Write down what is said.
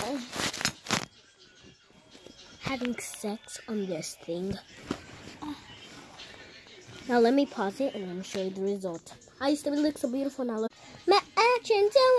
having sex on this thing. Now let me pause it and let me show you the result. I used to look so beautiful now. Look, my actions.